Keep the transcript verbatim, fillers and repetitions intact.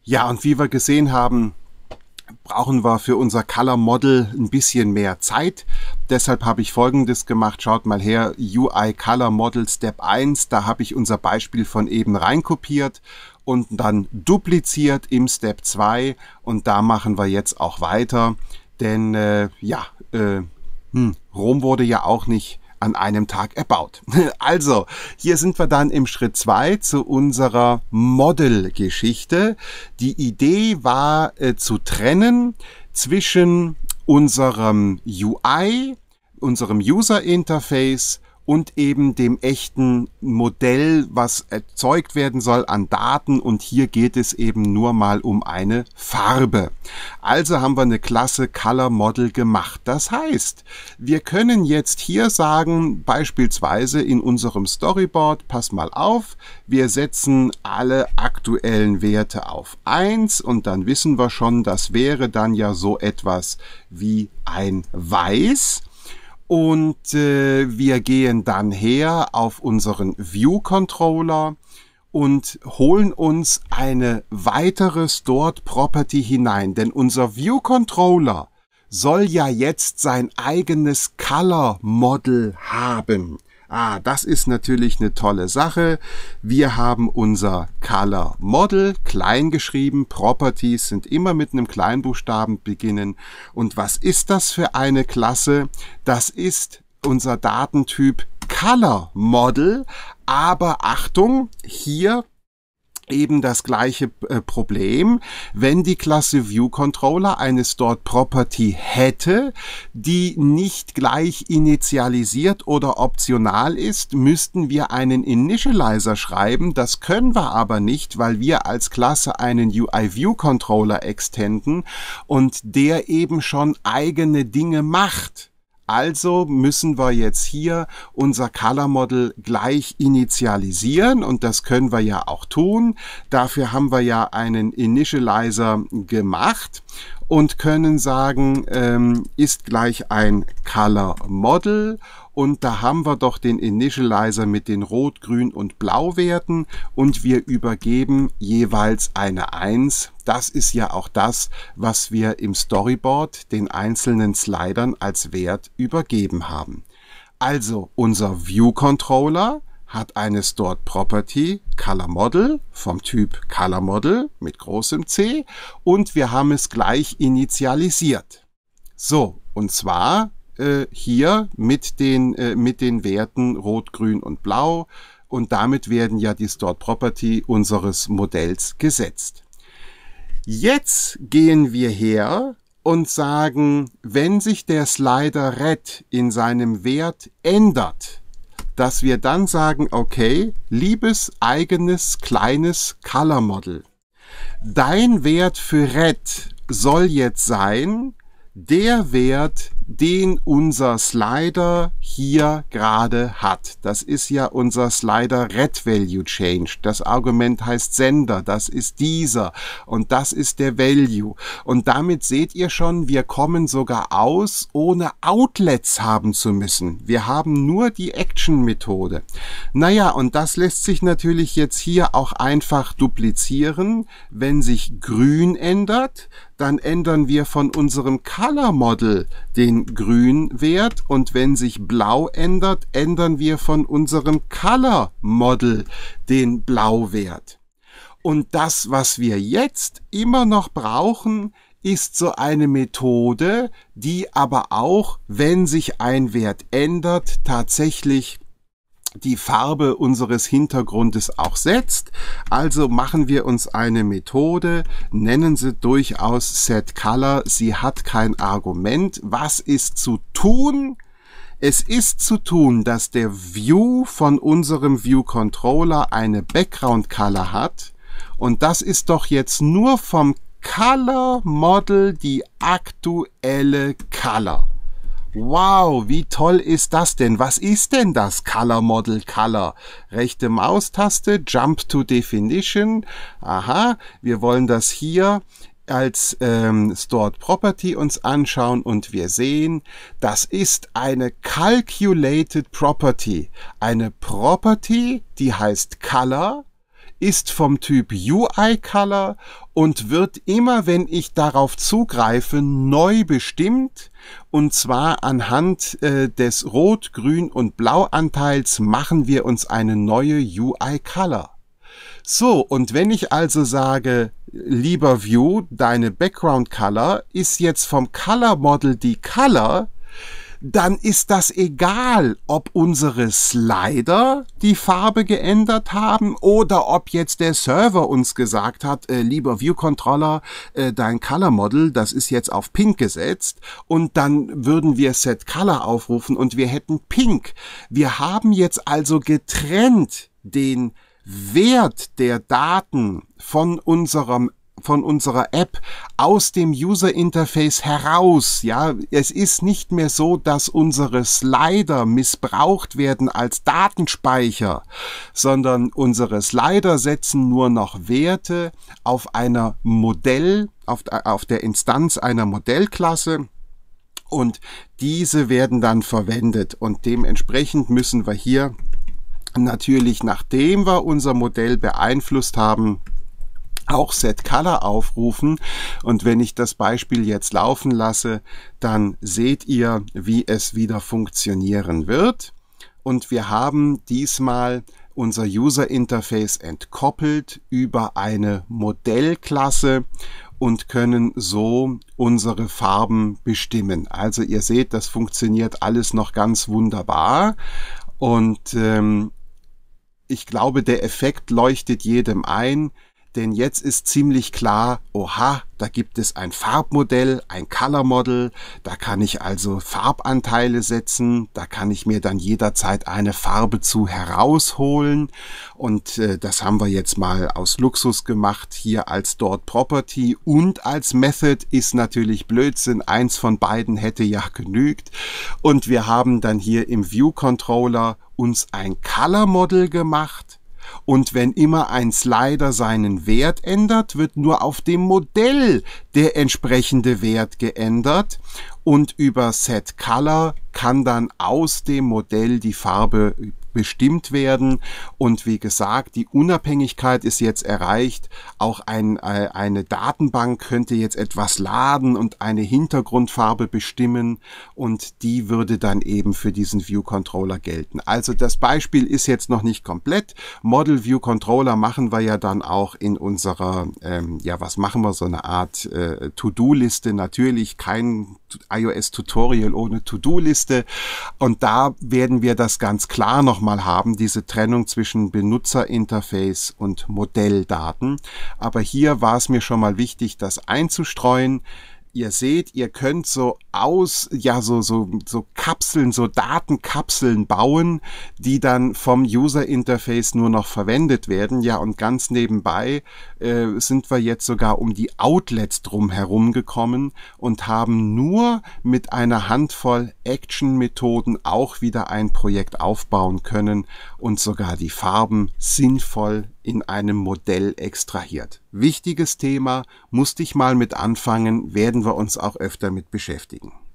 Ja, und wie wir gesehen haben, brauchen wir für unser Color Model ein bisschen mehr Zeit. Deshalb habe ich Folgendes gemacht. Schaut mal her, U I Color Model Step eins. Da habe ich unser Beispiel von eben reinkopiert und dann dupliziert im Step zwei. Und da machen wir jetzt auch weiter. Denn äh, ja, äh, hm, Rom wurde ja auch nicht an einem Tag erbaut. Also, hier sind wir dann im Schritt zwei zu unserer Model-Geschichte. Die Idee war äh, zu trennen zwischen unserem U I, unserem User Interface und eben dem echten Modell, was erzeugt werden soll an Daten. Und hier geht es eben nur mal um eine Farbe. Also haben wir eine Klasse Color Model gemacht. Das heißt, wir können jetzt hier sagen, beispielsweise in unserem Storyboard, pass mal auf, wir setzen alle aktuellen Werte auf eins und dann wissen wir schon, das wäre dann ja so etwas wie ein Weiß. Und äh, wir gehen dann her auf unseren View Controller und holen uns eine weitere Stored Property hinein. Denn unser View Controller soll ja jetzt sein eigenes Color Model haben. Ah, das ist natürlich eine tolle Sache. Wir haben unser Color Model, klein geschrieben, Properties sind immer mit einem Kleinbuchstaben beginnen. Und was ist das für eine Klasse? Das ist unser Datentyp Color Model, aber Achtung, hier eben das gleiche äh, Problem, wenn die Klasse View Controller eine Stored Property hätte, die nicht gleich initialisiert oder optional ist, müssten wir einen Initializer schreiben. Das können wir aber nicht, weil wir als Klasse einen U I View Controller extenden und der eben schon eigene Dinge macht. Also müssen wir jetzt hier unser Color Model gleich initialisieren und das können wir ja auch tun. Dafür haben wir ja einen Initializer gemacht und können sagen, ähm, ist gleich ein Color Model. Und da haben wir doch den Initializer mit den Rot, Grün und Blau Werten und wir übergeben jeweils eine eins. Das ist ja auch das, was wir im Storyboard den einzelnen Slidern als Wert übergeben haben. Also unser View Controller hat eine Stored Property Color Model vom Typ Color Model mit großem C und wir haben es gleich initialisiert. So, und zwar hier mit den, äh, mit den Werten Rot, Grün und Blau und damit werden ja die Stored Property unseres Modells gesetzt. Jetzt gehen wir her und sagen, wenn sich der Slider Red in seinem Wert ändert, dass wir dann sagen, okay, liebes eigenes kleines Color Model, dein Wert für Red soll jetzt sein, der Wert, den unser Slider hier gerade hat. Das ist ja unser Slider Red Value Change. Das Argument heißt Sender, das ist dieser und das ist der Value. Und damit seht ihr schon, wir kommen sogar aus, ohne Outlets haben zu müssen. Wir haben nur die Action-Methode. Naja, und das lässt sich natürlich jetzt hier auch einfach duplizieren. Wenn sich Grün ändert, dann ändern wir von unserem Color Model den Grünwert und wenn sich Blau ändert, ändern wir von unserem Color Model den Blauwert. Und das, was wir jetzt immer noch brauchen, ist so eine Methode, die aber auch, wenn sich ein Wert ändert, tatsächlich die Farbe unseres Hintergrundes auch setzt. Also machen wir uns eine Methode, nennen sie durchaus setColor. Sie hat kein Argument. Was ist zu tun? Es ist zu tun, dass der View von unserem View Controller eine Background Color hat. Und das ist doch jetzt nur vom Color Model die aktuelle Color. Wow, wie toll ist das denn? Was ist denn das Color Model Color? Rechte Maustaste, Jump to Definition. Aha, wir wollen das hier als ähm, Stored Property uns anschauen und wir sehen, das ist eine Calculated Property. Eine Property, die heißt Color, ist vom Typ U I Color und wird immer, wenn ich darauf zugreife, neu bestimmt. Und zwar anhand äh, des Rot-, Grün- und Blauanteils machen wir uns eine neue U I Color. So, und wenn ich also sage, lieber View, deine Background Color ist jetzt vom Color Model die Color, dann ist das egal, ob unsere Slider die Farbe geändert haben oder ob jetzt der Server uns gesagt hat, äh, lieber View Controller, äh, dein Color Model, das ist jetzt auf Pink gesetzt, und dann würden wir Set Color aufrufen und wir hätten Pink. Wir haben jetzt also getrennt den Wert der Daten von unserem von unserer App aus dem User Interface heraus. Ja, es ist nicht mehr so, dass unsere Slider missbraucht werden als Datenspeicher, sondern unsere Slider setzen nur noch Werte auf einer Modell, auf, auf der Instanz einer Modellklasse. Und diese werden dann verwendet, und dementsprechend müssen wir hier natürlich, nachdem wir unser Modell beeinflusst haben, auch Set Color aufrufen. Und wenn ich das Beispiel jetzt laufen lasse, dann seht ihr, wie es wieder funktionieren wird. Und wir haben diesmal unser User Interface entkoppelt über eine Modellklasse und können so unsere Farben bestimmen. Also ihr seht, das funktioniert alles noch ganz wunderbar. Und ähm, ich glaube, der Effekt leuchtet jedem ein. Denn jetzt ist ziemlich klar, oha, da gibt es ein Farbmodell, ein Color Model, da kann ich also Farbanteile setzen, da kann ich mir dann jederzeit eine Farbe zu herausholen, und äh, das haben wir jetzt mal aus Luxus gemacht, hier als Stored Property, und als Method ist natürlich Blödsinn, eins von beiden hätte ja genügt, und wir haben dann hier im View Controller uns ein Color Model gemacht. Und wenn immer ein Slider seinen Wert ändert, wird nur auf dem Modell der entsprechende Wert geändert, und über Set Color kann dann aus dem Modell die Farbe bestimmt werden. Und wie gesagt, die Unabhängigkeit ist jetzt erreicht. Auch ein, äh, eine Datenbank könnte jetzt etwas laden und eine Hintergrundfarbe bestimmen, und die würde dann eben für diesen View Controller gelten. Also das Beispiel ist jetzt noch nicht komplett. Model View Controller machen wir ja dann auch in unserer, ähm, ja, was machen wir, so eine Art äh, To-Do-Liste. Natürlich kein iOS-Tutorial ohne To-Do-Liste. Und da werden wir das ganz klar nochmal haben, diese Trennung zwischen Benutzerinterface und Modelldaten. Aber hier war es mir schon mal wichtig, das einzustreuen. Ihr seht, ihr könnt so aus, ja, so, so, so Kapseln, so Datenkapseln bauen, die dann vom User Interface nur noch verwendet werden. Ja, und ganz nebenbei äh, sind wir jetzt sogar um die Outlets drum herum gekommen und haben nur mit einer Handvoll Action-Methoden auch wieder ein Projekt aufbauen können und sogar die Farben sinnvoll in einem Modell extrahiert. Wichtiges Thema, musste ich mal mit anfangen, werden wir uns auch öfter mit beschäftigen.